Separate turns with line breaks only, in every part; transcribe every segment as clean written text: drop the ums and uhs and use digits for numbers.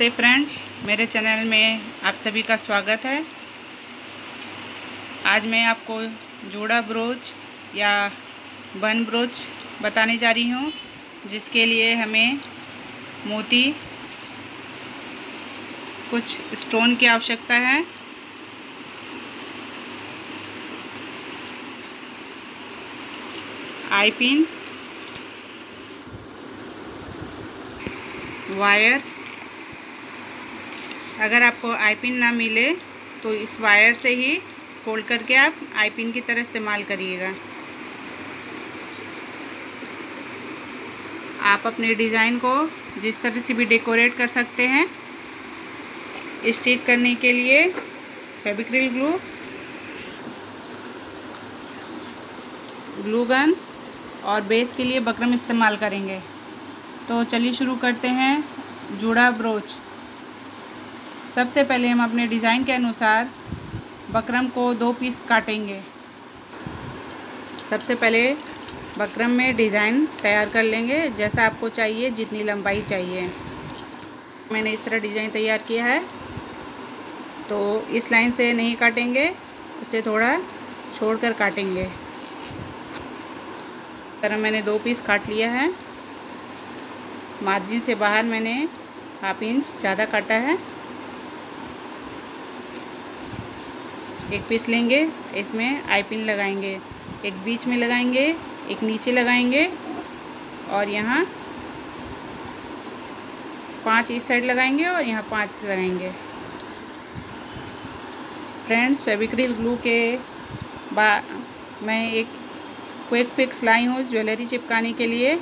नमस्ते फ्रेंड्स, मेरे चैनल में आप सभी का स्वागत है। आज मैं आपको जोड़ा ब्रोच या बन ब्रोच बताने जा रही हूँ, जिसके लिए हमें मोती, कुछ स्टोन की आवश्यकता है, आई पिन, वायर। अगर आपको आई पिन ना मिले तो इस वायर से ही फोल्ड करके आप आई पिन की तरह इस्तेमाल करिएगा। आप अपने डिज़ाइन को जिस तरह से भी डेकोरेट कर सकते हैं। स्टिक करने के लिए फेविक्रिल ग्लू, ग्लू गन और बेस के लिए बकरम इस्तेमाल करेंगे। तो चलिए शुरू करते हैं जोड़ा ब्रोच। सबसे पहले हम अपने डिज़ाइन के अनुसार बकरम को 2 पीस काटेंगे। सबसे पहले बकरम में डिज़ाइन तैयार कर लेंगे, जैसा आपको चाहिए, जितनी लंबाई चाहिए। मैंने इस तरह डिज़ाइन तैयार किया है, तो इस लाइन से नहीं काटेंगे, उसे थोड़ा छोड़कर काटेंगे। बकरम मैंने 2 पीस काट लिया है। मार्जिन से बाहर मैंने ½ इंच ज़्यादा काटा है। एक पीस लेंगे, इसमें आई पिन लगाएंगे, एक बीच में लगाएंगे, एक नीचे लगाएंगे और यहाँ 5 इस साइड लगाएंगे और यहाँ 5 लगाएंगे। फ्रेंड्स, फेविक्रिल ग्लू के बाद मैं एक क्विक फिक्स लाई हूँ ज्वेलरी चिपकाने के लिए।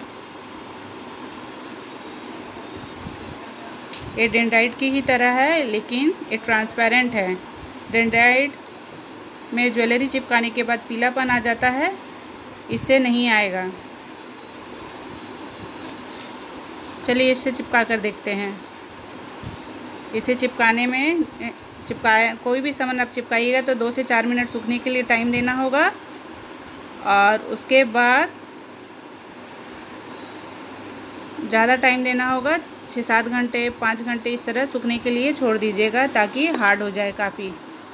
ये डेंड्राइट की ही तरह है, लेकिन ये ट्रांसपेरेंट है। डेंड्राइट में ज्वेलरी चिपकाने के बाद पीलापन आ जाता है, इससे नहीं आएगा। चलिए इससे चिपका कर देखते हैं। इसे चिपकाने में कोई भी सामान आप चिपकाइएगा तो 2 से 4 मिनट सूखने के लिए टाइम देना होगा, और उसके बाद ज़्यादा टाइम देना होगा। 6-7 घंटे, 5 घंटे इस तरह सूखने के लिए छोड़ दीजिएगा, ताकि हार्ड हो जाए काफ़ी।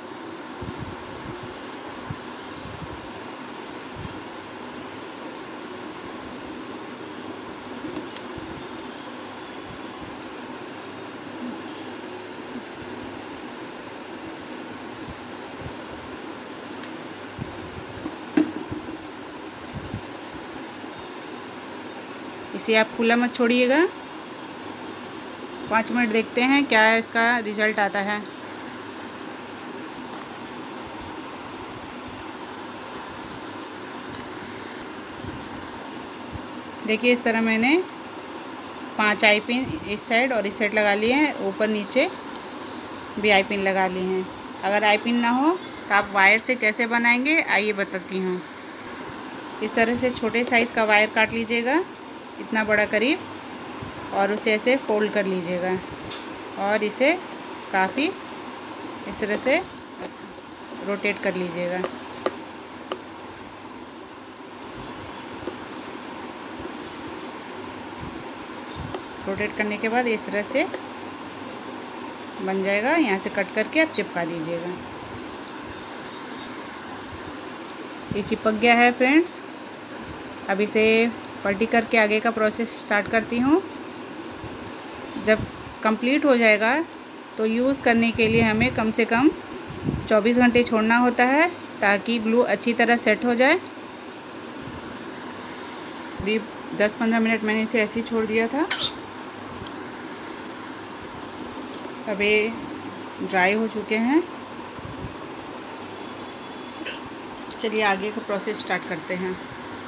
इसे आप खुला मत छोड़िएगा। 5 मिनट देखते हैं क्या इसका रिज़ल्ट आता है। देखिए, इस तरह मैंने 5 आई पिन इस साइड और इस साइड लगा लिए हैं। ऊपर नीचे भी आई पिन लगा लिए हैं। अगर आई पिन ना हो तो आप वायर से कैसे बनाएंगे, आइए बताती हूँ। इस तरह से छोटे साइज़ का वायर काट लीजिएगा, इतना बड़ा करीब, और उसे ऐसे फोल्ड कर लीजिएगा और इसे काफ़ी इस तरह से रोटेट कर लीजिएगा। रोटेट करने के बाद इस तरह से बन जाएगा। यहाँ से कट करके आप चिपका दीजिएगा। ये चिपक गया है फ्रेंड्स। अब इसे पलटी करके आगे का प्रोसेस स्टार्ट करती हूँ। जब कंप्लीट हो जाएगा तो यूज़ करने के लिए हमें कम से कम 24 घंटे छोड़ना होता है, ताकि ग्लू अच्छी तरह सेट हो जाए। करीब 10-15 मिनट मैंने इसे ऐसे ही छोड़ दिया था। अब ये ड्राई हो चुके हैं। चलिए आगे का प्रोसेस स्टार्ट करते हैं।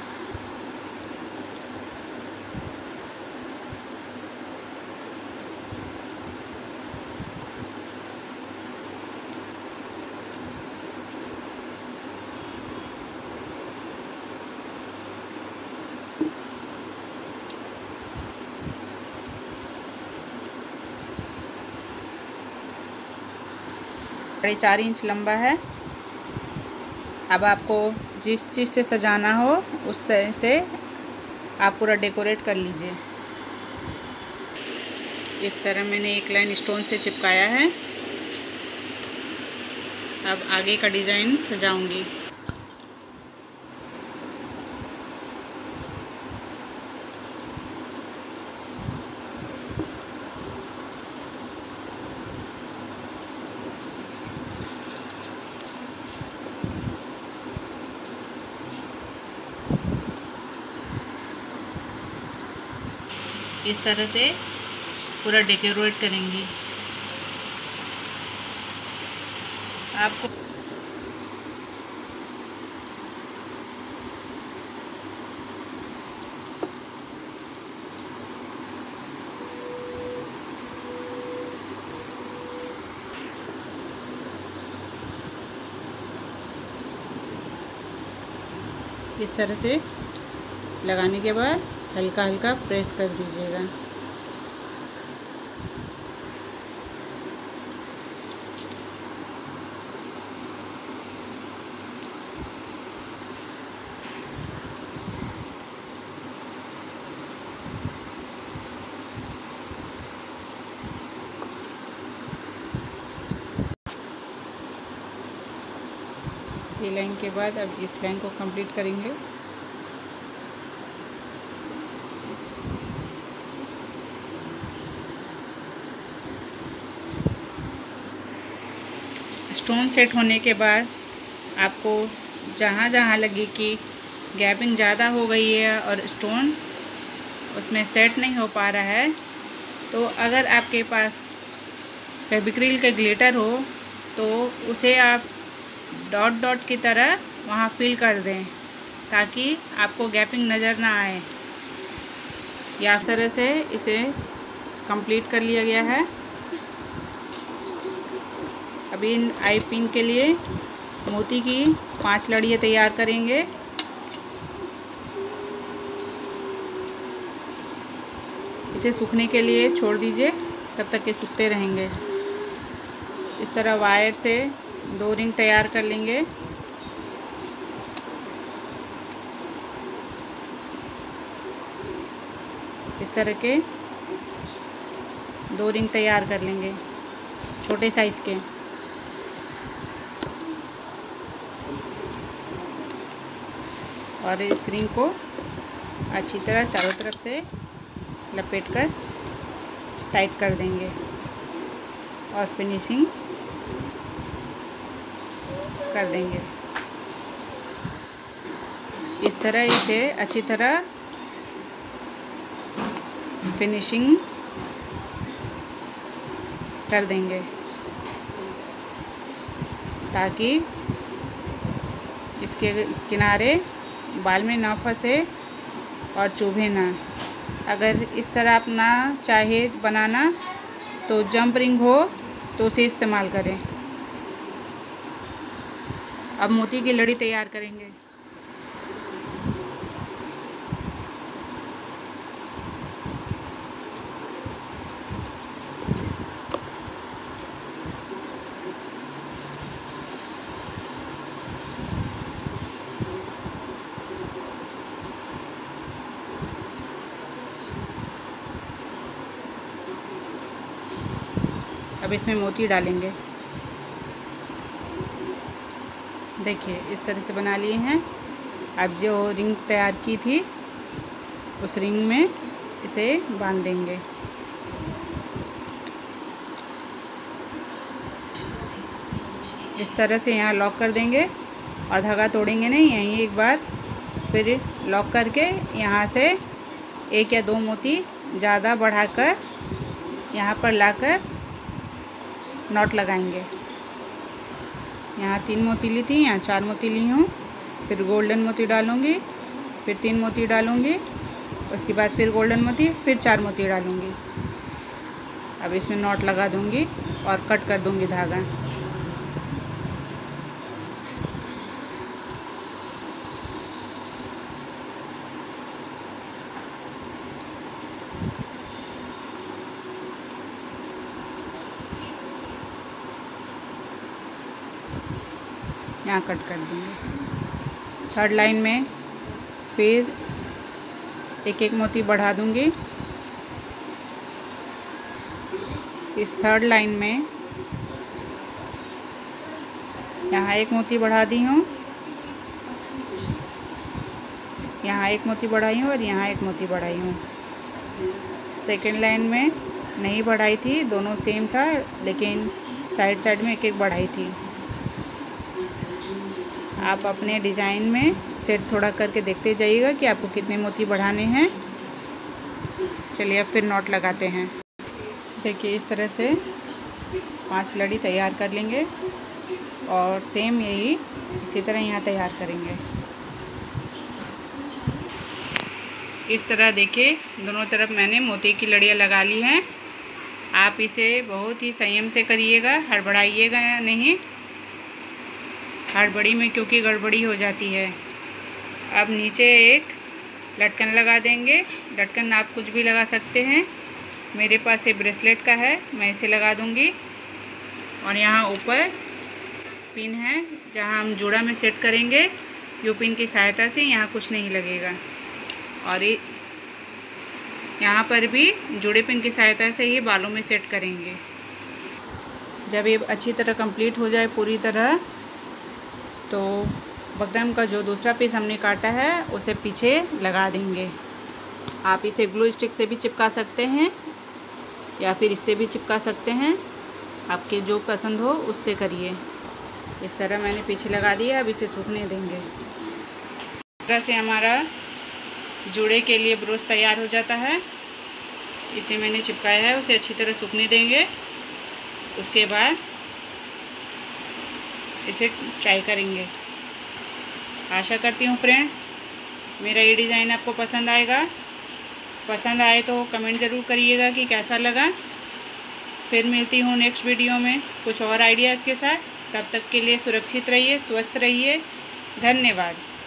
साढ़े 4 इंच लंबा है। अब आपको जिस चीज़ से सजाना हो उस तरह से आप पूरा डेकोरेट कर लीजिए। इस तरह मैंने एक लाइन स्टोन से चिपकाया है। अब आगे का डिज़ाइन सजाऊंगी। इस तरह से पूरा डेकोरेट करेंगी। आपको इस तरह से लगाने के बाद हल्का हल्का प्रेस कर दीजिएगा। ये लाइन के बाद अब इस लाइन को कंप्लीट करेंगे। स्टोन सेट होने के बाद आपको जहाँ जहाँ लगे कि गैपिंग ज़्यादा हो गई है और स्टोन उसमें सेट नहीं हो पा रहा है, तो अगर आपके पास फेविक्रिल का ग्लिटर हो तो उसे आप डॉट डॉट की तरह वहाँ फिल कर दें ताकि आपको गैपिंग नज़र ना आए। या इस तरह से इसे कंप्लीट कर लिया गया है। अभी इन आई पिन के लिए मोती की 5 लड़ियाँ तैयार करेंगे। इसे सूखने के लिए छोड़ दीजिए, तब तक ये सूखते रहेंगे। इस तरह वायर से 2 रिंग तैयार कर लेंगे। इस तरह के 2 रिंग तैयार कर लेंगे छोटे साइज़ के। और इस रिंग को अच्छी तरह चारों तरफ से लपेटकर टाइट कर देंगे और फिनिशिंग कर देंगे। इस तरह इसे अच्छी तरह फिनिशिंग कर देंगे ताकि इसके किनारे बाल में ना फंसे और चुभे ना। अगर इस तरह आप ना चाहे बनाना तो जंप रिंग हो तो उसे इस्तेमाल करें। अब मोती की लड़ी तैयार करेंगे। अब इसमें मोती डालेंगे। देखिए इस तरह से बना लिए हैं। अब जो रिंग तैयार की थी उस रिंग में इसे बांध देंगे। इस तरह से यहाँ लॉक कर देंगे और धागा तोड़ेंगे नहीं, यहीं एक बार फिर लॉक करके यहाँ से 1 या 2 मोती ज़्यादा बढ़ाकर यहाँ पर लाकर नॉट लगाएंगे। यहाँ 3 मोती ली थी, यहाँ 4 मोती ली हूँ। फिर गोल्डन मोती डालूँगी, फिर 3 मोती डालूँगी, उसके बाद फिर गोल्डन मोती, फिर 4 मोती डालूँगी। अब इसमें नॉट लगा दूँगी और कट कर दूँगी धागा। यहाँ कट कर दूँगी। 3rd लाइन में फिर 1-1 मोती बढ़ा दूँगी इस थर्ड लाइन में यहाँ एक मोती बढ़ा दी हूँ, यहाँ एक मोती बढ़ाई हूँ और यहाँ एक मोती बढ़ाई हूँ। सेकेंड लाइन में नहीं बढ़ाई थी, दोनों सेम था, लेकिन साइड साइड में एक एक बढ़ाई थी। आप अपने डिज़ाइन में सेट थोड़ा करके देखते जाइएगा कि आपको कितने मोती बढ़ाने हैं। चलिए अब फिर नॉट लगाते हैं। देखिए इस तरह से 5 लड़ी तैयार कर लेंगे और सेम यही इसी तरह यहाँ तैयार करेंगे। इस तरह देखिए दोनों तरफ मैंने मोती की लड़ियाँ लगा ली हैं। आप इसे बहुत ही संयम से करिएगा, हड़बड़ाइएगा नहीं, हड़बड़ी में क्योंकि गड़बड़ी हो जाती है। अब नीचे एक लटकन लगा देंगे। लटकन आप कुछ भी लगा सकते हैं, मेरे पास ये ब्रेसलेट का है, मैं इसे लगा दूंगी। और यहाँ ऊपर पिन है जहाँ हम जोड़ा में सेट करेंगे। यू पिन की सहायता से यहाँ कुछ नहीं लगेगा। और यहाँ पर भी जोड़े पिन की सहायता से ही बालों में सेट करेंगे। जब ये अच्छी तरह कंप्लीट हो जाए पूरी तरह, तो बकरम का जो दूसरा पीस हमने काटा है उसे पीछे लगा देंगे। आप इसे ग्लू स्टिक से भी चिपका सकते हैं या फिर इससे भी चिपका सकते हैं, आपके जो पसंद हो उससे करिए। इस तरह मैंने पीछे लगा दिया। अब इसे सूखने देंगे। इस तरह से हमारा जोड़े के लिए ब्रोच तैयार हो जाता है। इसे मैंने चिपकाया है, उसे अच्छी तरह सूखने देंगे। उसके बाद इसे ट्राई करेंगे। आशा करती हूँ फ्रेंड्स मेरा ये डिज़ाइन आपको पसंद आएगा। पसंद आए तो कमेंट ज़रूर करिएगा कि कैसा लगा। फिर मिलती हूँ नेक्स्ट वीडियो में कुछ और आइडियाज़ के साथ। तब तक के लिए सुरक्षित रहिए, स्वस्थ रहिए। धन्यवाद।